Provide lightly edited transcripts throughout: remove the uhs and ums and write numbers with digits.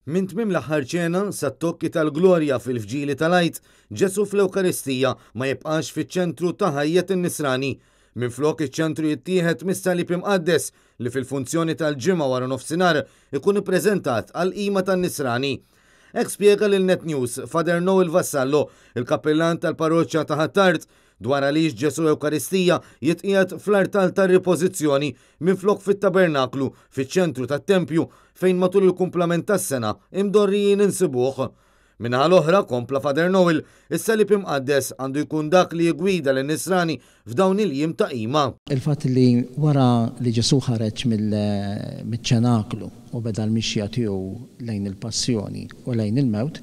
Min tmiem l-aħħar ċena sat-tokki tal-glorja fil-fġieli tal-Għid, Ġesu fl-Ewkaristija ma jibqax fiċ-ċentru ta' ħajjet in-nisrani. Minflok iċ-ċentru jittieħed mis-salib imqaddes li fil-funzjoni tal-ġimgħa wara nofsinhar ikun ippreżentat għal qima tan-nisrani. Hekk spjega lil Net News Father Noel Vassallo, il-kappellan tal-parroċċja ta' Ħattart, dwar għaliex Ġesu Ewkaristija jitqiegħed fl-artal tar-ripożizzjoni minflok fit-tabernaklu fiċ-ċentru tat-tempju fejn matul il-kumplament tas-sena imdorrijin insibuh. Minħa l-oħra, kompla Father Noel, is-salib imqaddes għandu jkun dak li jgwida lin-nisrani f'dawn il-jiem ta' qima. Il-fatt li wara li Ġesu ħareġ mill-ċenaklu u beda l-mixja tiegħu lejn il-passjoni u lejn il-mewt,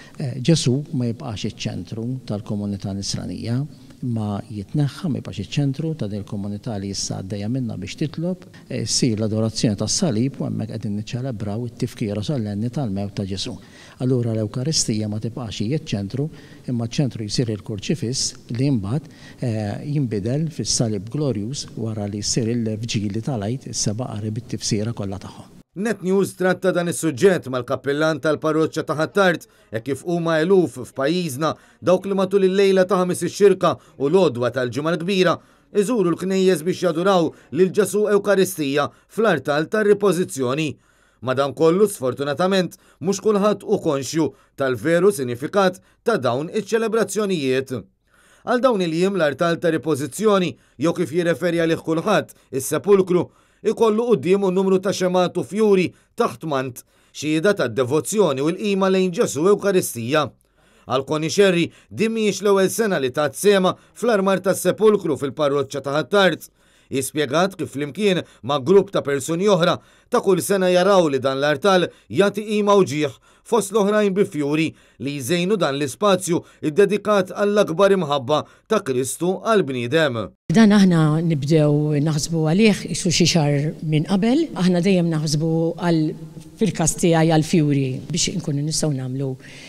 Ġesu ma jibqax iċ-ċentru tal-komunità nisranija, ma jitneħħa ma jibqax iċ-ċentru ta' din il-komunità li issa għaddejja minnha biex titlob ssir l-adorazzjoni tas-salib u hemmhekk qegħdin niċċelebraw it-tifkira solenni tal-mewt ta' Ġesu. Allura l-Ewkaristija ma tibqax hija ċ-ċentru, imma ċ-ċentru jsir il-kurċifiss li mbagħad jinbidel fis-salib glorjuż wara li jsir il-fġieli tal-Għid is-seba' qari bit-tifsira kollha tagħhom. Net News tratta dan is-suġġett mal-kappellan tal-parroċċja ta' Ħattart hekk kif huma eluf f'pajjiżna dawk li matul il-lejla ta' ħamis ix-xirka u l-għodwa tal-ġimgħa l-kbira iżuru l-knejjes biex jaduraw lil Ġesu Ewkaristija fl-artal tar-ripożizzjoni. Madankollu sfortunatament mhux kulħadd hu konxju tal-veru sinifikat ta' dawn iċ-ċelebrazzjonijiet. Għal dawn il-jiem l-artal ta' ripożizzjoni jew kif jirreferi għalih kulħadd is-sepulkru ikollu qudiemu numru ta' xematu fjuri taħt mant xhieda tad-devozzjoni u l-qima lejn Ġesu Ewkaristija. Għal konixxerri din mhijiex l-ewwel sena li tat sema fl-armar tas-sepulkru fil-parroċċja ta' Ħattart. Ispjegat kif flimkien ma' grupp ta' persuni oħra ta' kull sena jaraw li dan l-artal jagħti qima u ġieħ fost l-oħrajn bi fjuri li jżejnu dan l-ispazju iddedikat għall-akbar imħabba ta' Kristu għall-bniedem. Dan aħna nibdew naħsbu għalih xi xahar minn qabel, aħna dejjem naħsbu fil-każ tiegħi għall-fjuri biex inkunu nistgħu nagħmlu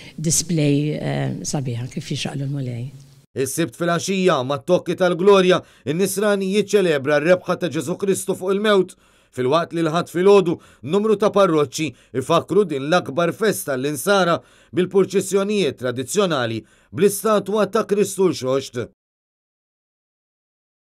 display sabiħa kif jixraqlu l-mulej. Is-sibt fil-għaxija mat-tokki tal-glorja in-nisrani jiċċelebra r-rebħa ta' Ġesu Kristu fuq il-mewt filwaqt li l-ħadd filgħodu numru ta' parroċċi ifakru din l-akbar festa l-insara bil-purċissjonijiet tradizzjonali bl-istatwa ta' Kristu l-Xoxt.